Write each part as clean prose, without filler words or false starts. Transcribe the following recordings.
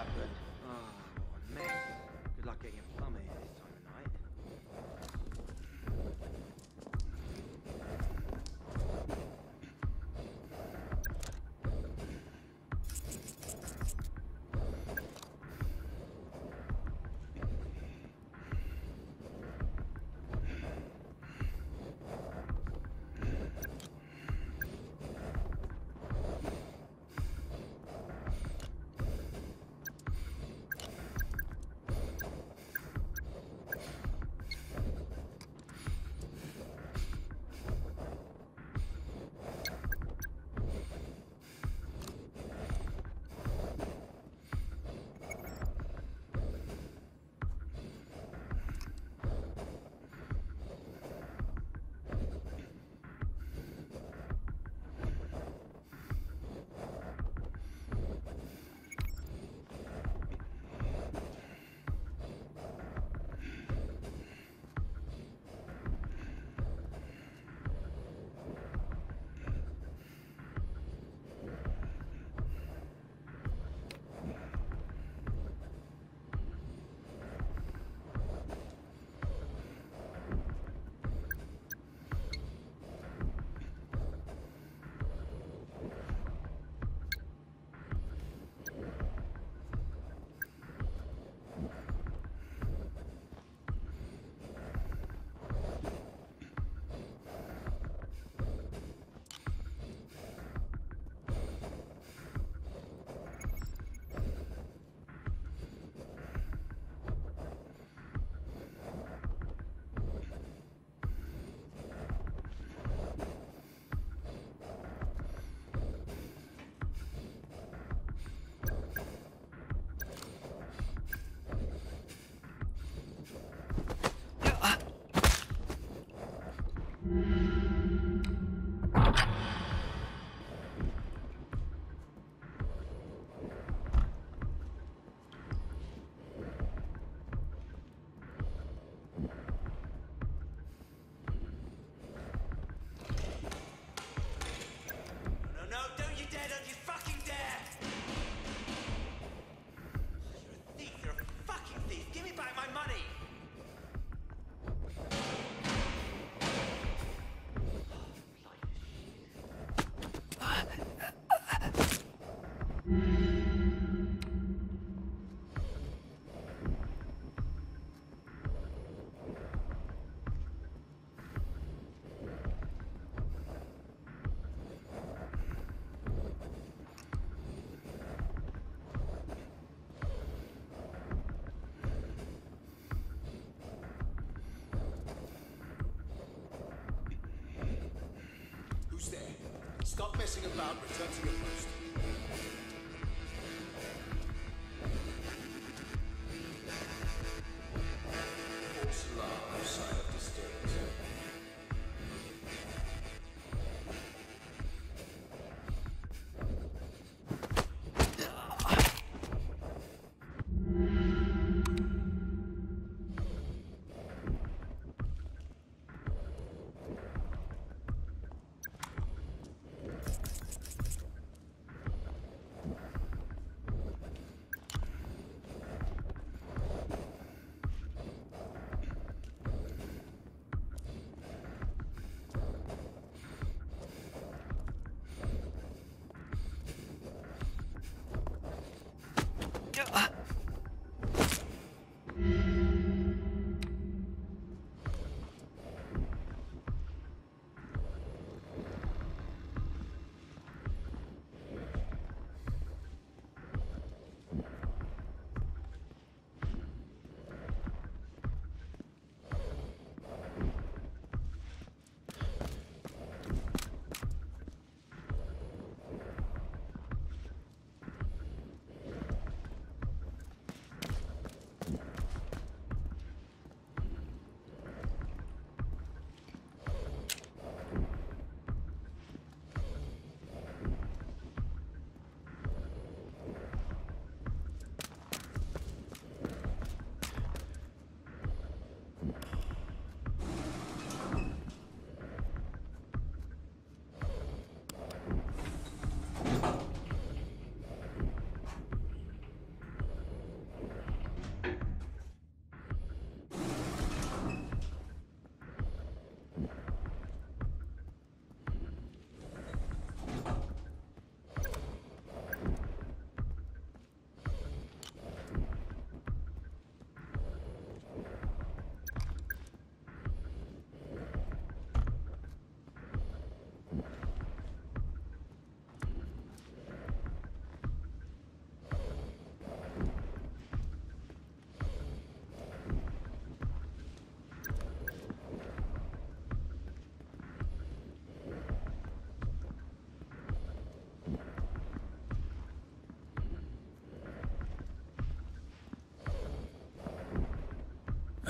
happened? Oh, what a mess. Good luck getting a plumber here this time of night. Stop messing about, return to your post. False alarm, no sign of disturbance.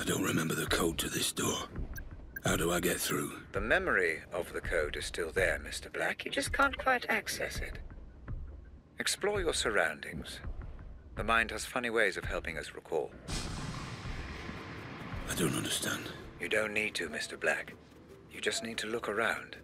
I don't remember the code to this door. How do I get through? The memory of the code is still there, Mr. Black. You just can't quite access it. Explore your surroundings. The mind has funny ways of helping us recall. I don't understand. You don't need to, Mr. Black. You just need to look around.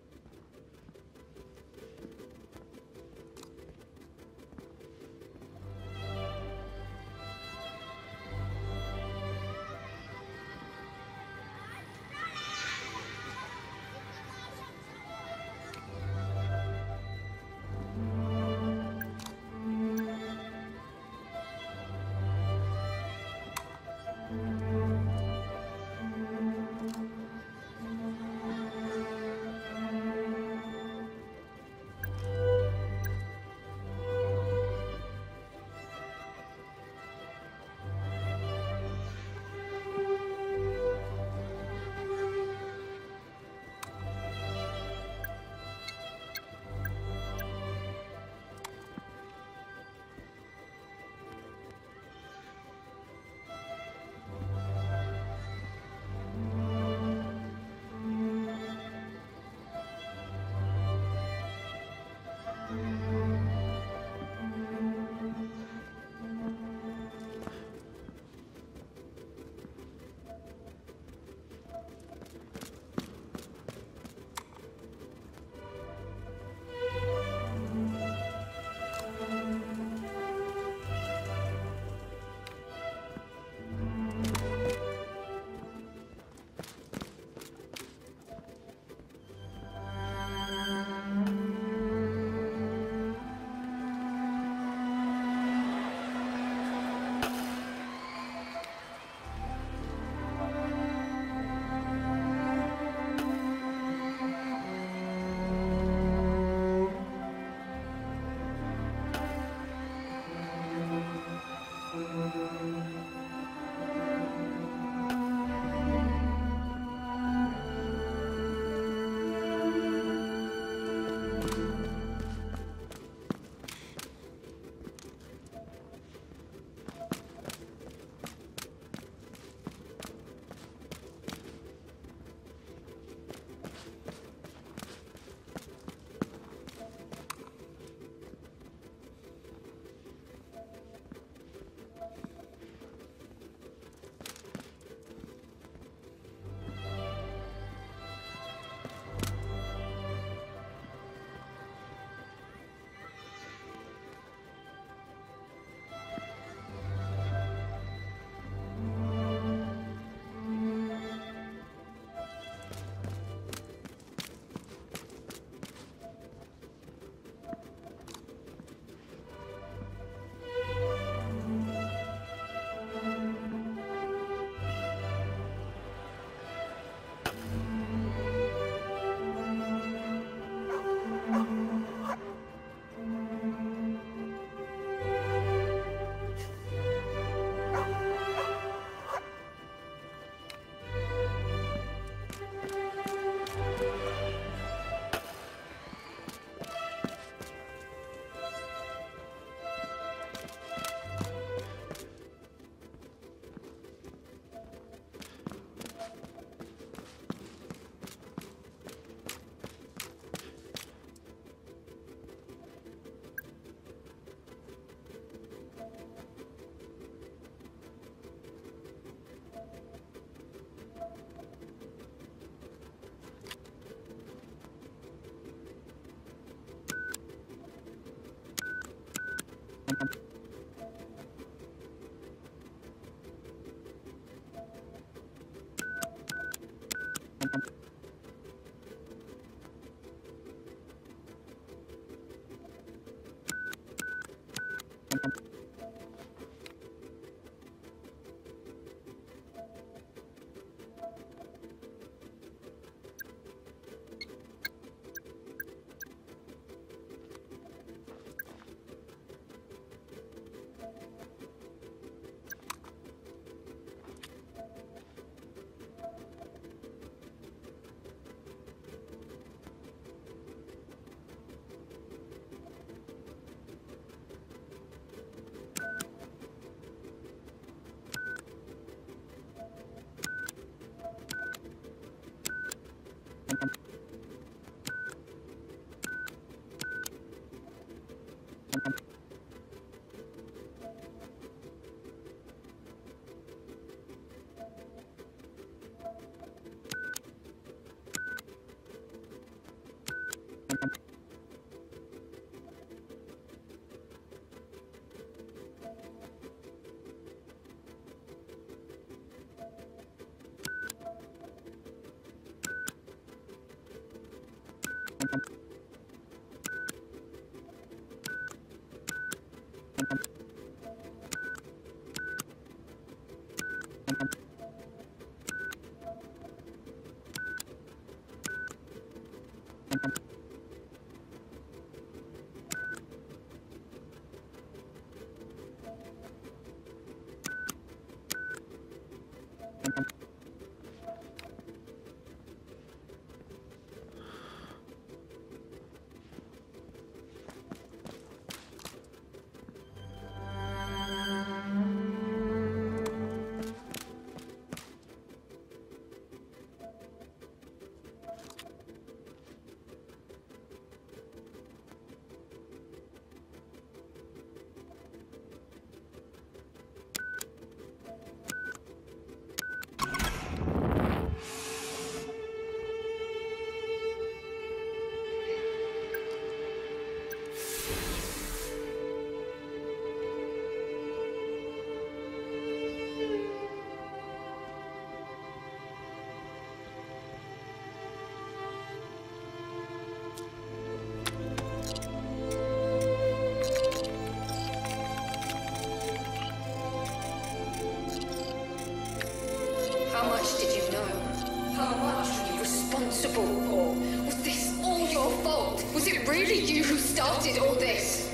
How much did you know? How much were you responsible for? Was this all your fault? Was it really you who started all this?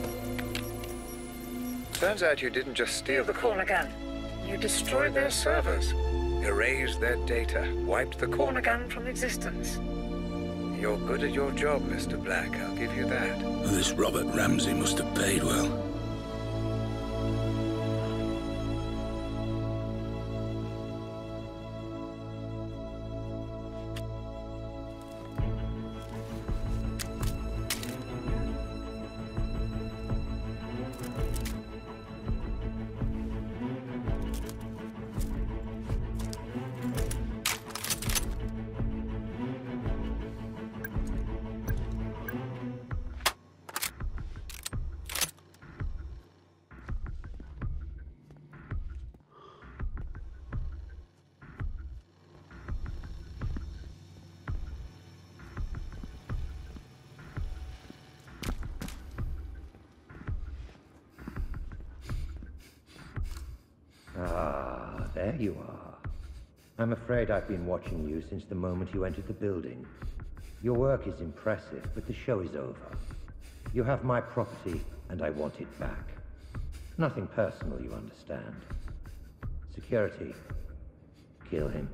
Turns out you didn't just steal the corner gun. You destroyed their servers, erased their data, wiped the corner gun from existence. You're good at your job, Mr. Black, I'll give you that. Well, this Robert Ramsey must have paid well. Ah, there you are. I'm afraid I've been watching you since the moment you entered the building. Your work is impressive, but the show is over. You have my property, and I want it back. Nothing personal, you understand. Security. Kill him.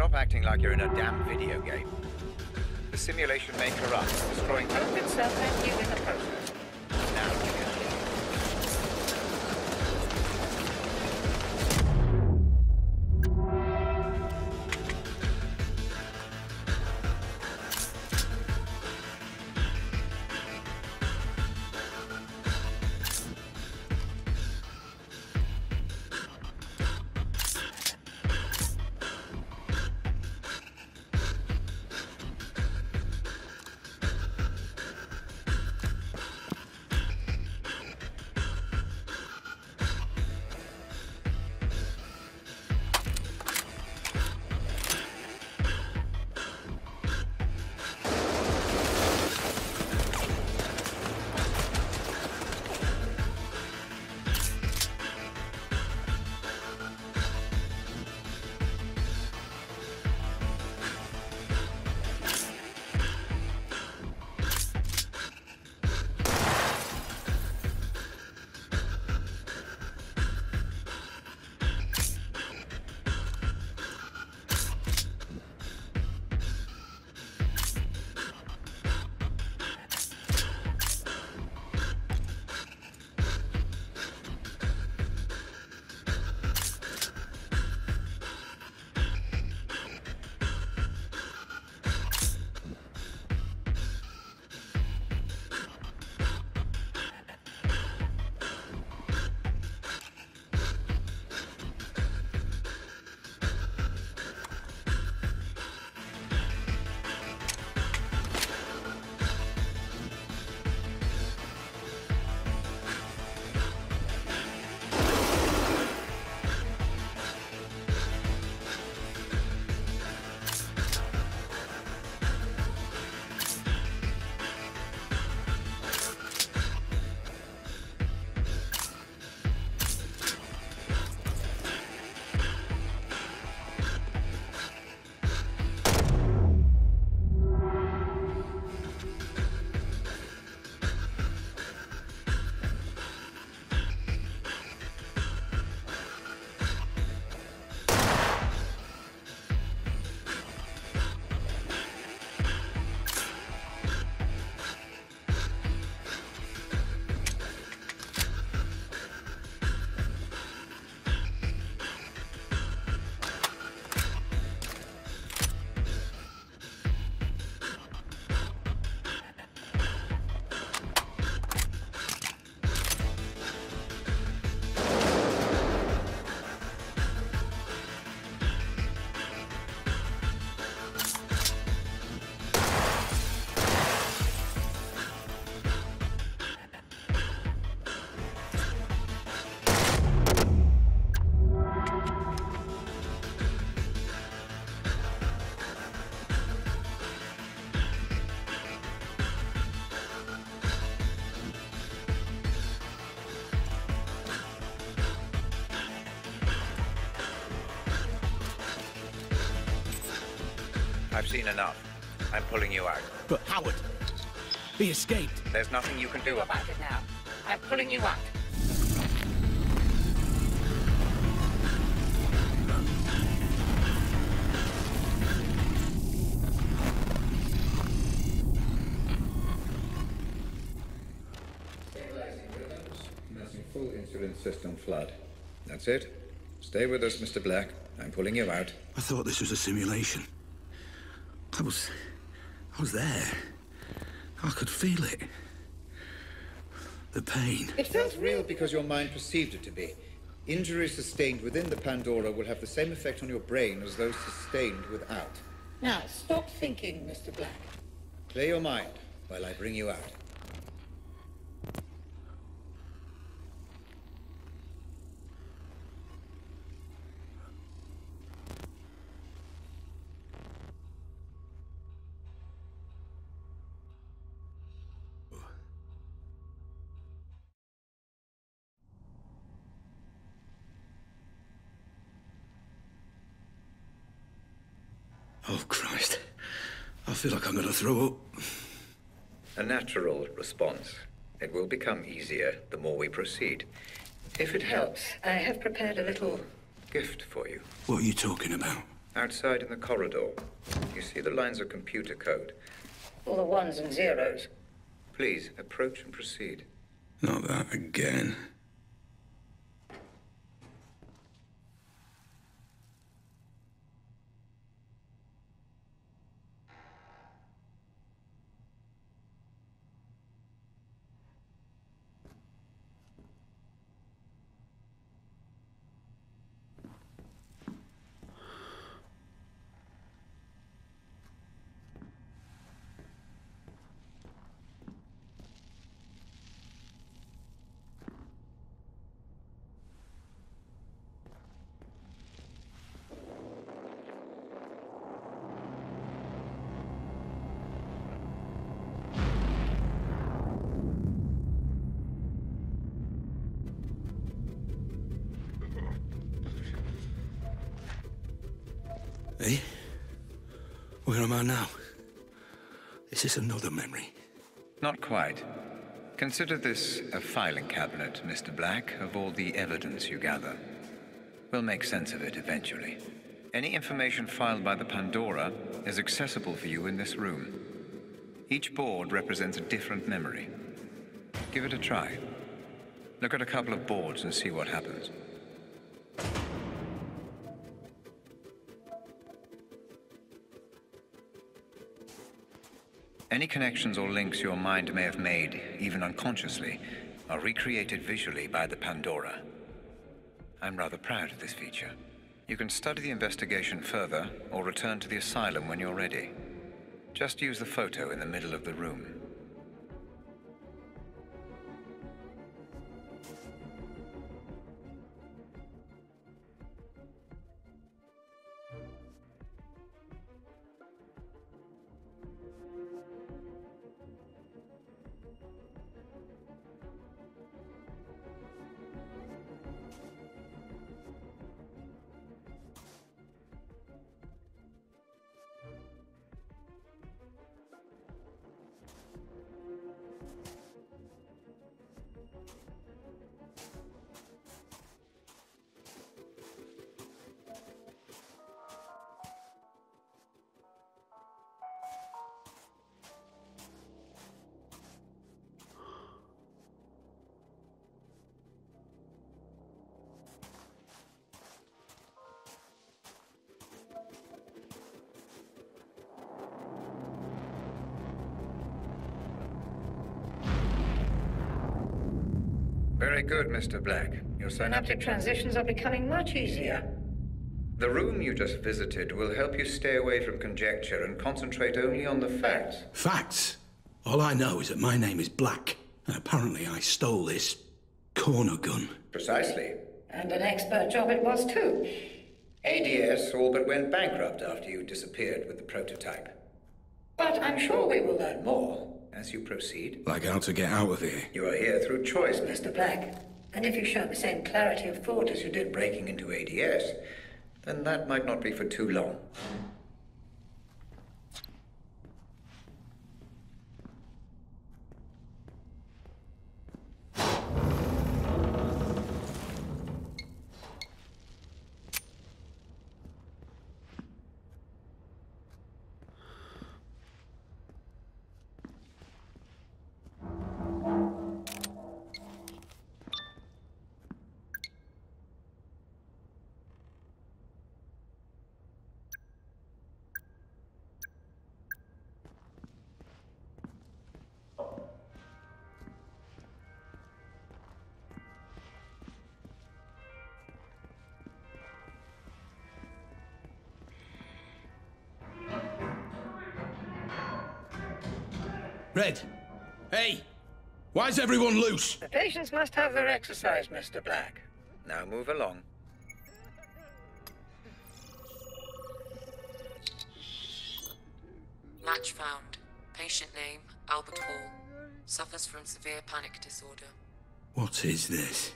Stop acting like you're in a damn video game. The simulation may corrupt, destroying both itself and you in the process. Now you can leave. I've seen enough. I'm pulling you out. But Howard, he escaped. There's nothing you can do about it now. I'm pulling you out. Stabilizing rhythms. Commencing full insulin system flood. That's it. Stay with us, Mr. Black. I'm pulling you out. I thought this was a simulation. I was there. I could feel it. The pain. It felt real because your mind perceived it to be. Injuries sustained within the Pandora will have the same effect on your brain as those sustained without. Now, stop thinking, Mr. Black. Clear your mind while I bring you out. Oh, Christ. I feel like I'm gonna throw up. A natural response. It will become easier the more we proceed. If it helps, I have prepared a little gift for you. What are you talking about? Outside in the corridor, you see the lines of computer code. All the ones and zeros. Please, approach and proceed. Not that again. Hey? Where am I now? Is this another memory? Not quite. Consider this a filing cabinet, Mr. Black, of all the evidence you gather. We'll make sense of it eventually. Any information filed by the Pandora is accessible for you in this room. Each board represents a different memory. Give it a try. Look at a couple of boards and see what happens. Any connections or links your mind may have made, even unconsciously, are recreated visually by the Pandora. I'm rather proud of this feature. You can study the investigation further, or return to the asylum when you're ready. Just use the photo in the middle of the room. Very good, Mr. Black. Your Synaptic transitions are becoming much easier. The room you just visited will help you stay away from conjecture and concentrate only on the facts. Facts? All I know is that my name is Black, and apparently I stole this corner gun. Precisely. And an expert job it was too. ADS all but went bankrupt after you disappeared with the prototype. But I'm sure we will learn more. As you proceed, Like how to get out of here. you are here through choice, Mr. Black, and if you show the same clarity of thought as you did breaking into ADS, then that might not be for too long. Red! Hey! Why's everyone loose? The patients must have their exercise, Mr. Black. Now move along. Match found. Patient name, Albert Hall. Suffers from severe panic disorder. What is this?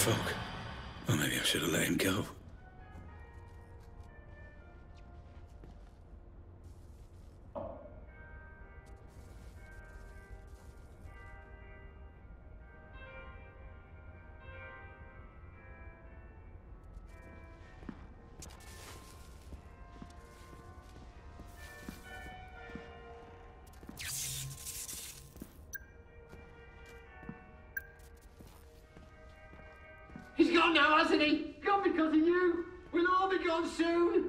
folk. Or maybe I should have let him go. He's gone now, hasn't he? Gone because of you. We'll all be gone soon.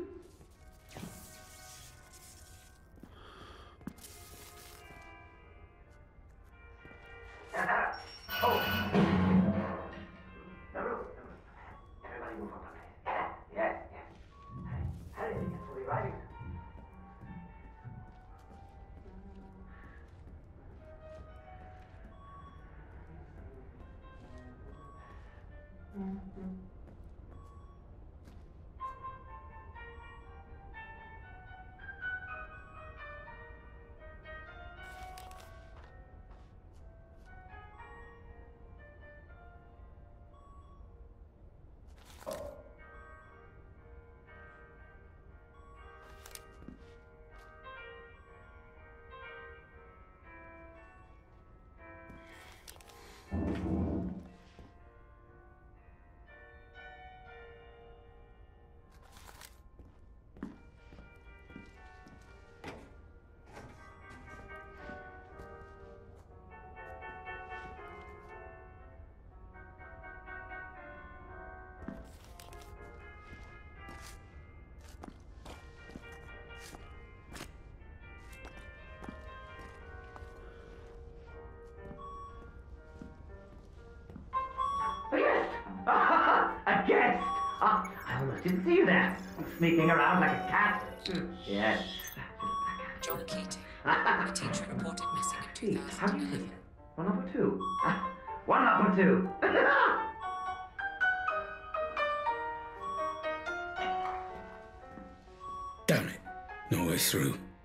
A guest! I almost didn't see you there. Sneaking around like a cat. Yes. John Keating. A teacher reported missing in How do you say 2011. it? 102. 102. Damn it. No way through.